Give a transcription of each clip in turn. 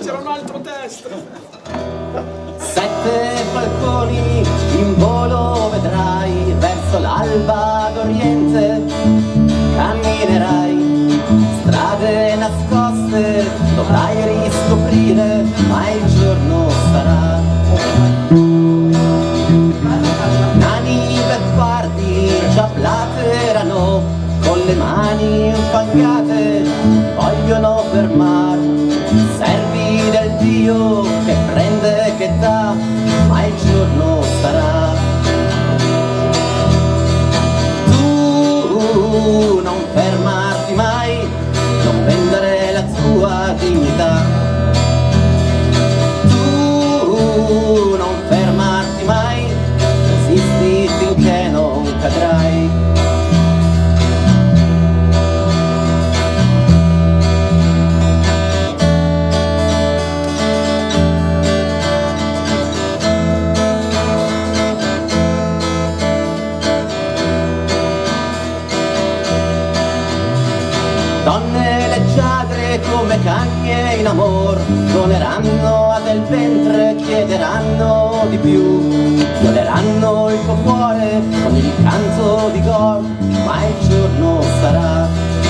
c'era un altro test. 7 balconi in volo vedrai, verso l'alba d'Oriente camminerai, strade nascoste dovrai riscoprire, ma il giorno sarà. Nani beffardi già platerano, con le mani infangate vogliono fermar, servi del Dio che prende che dà, ma il giorno sarà. Tu non fermarti mai, non vendere la tua dignità. Tu non fermarti mai, resisti finché non cadrai. Donne leggiadre come cagne in amor, doneranno a del ventre, chiederanno di più, violeranno il tuo cuore con il canto di gol, ma il giorno sarà.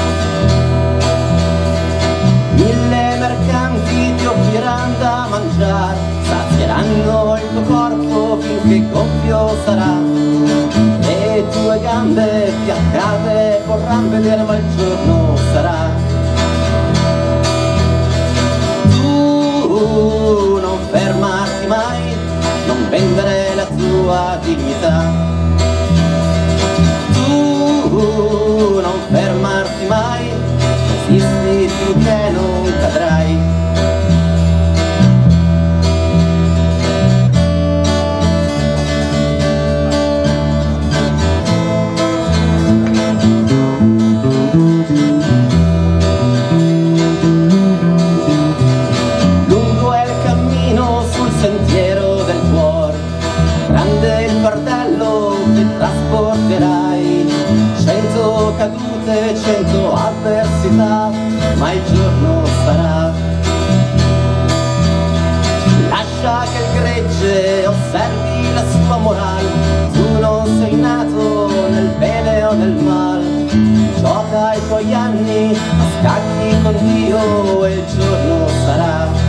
1000 mercanti ti offriranno da mangiare, sazieranno il tuo corpo finché gonfio sarà. Le tue gambe fiaccate vorranno vedere, ma il giorno sarà. Tu non fermarti mai, non vendere la tua dignità. Tu non fermarti mai, resisti finché non cadrai. Sentiero del cuore, grande il fardello che trasporterai, 100 cadute, 100 avversità, ma il giorno sarà. Lascia che il gregge osservi la sua morale, tu non sei nato nel bene o nel male, gioca i tuoi anni a scacchi con Dio e il giorno sarà.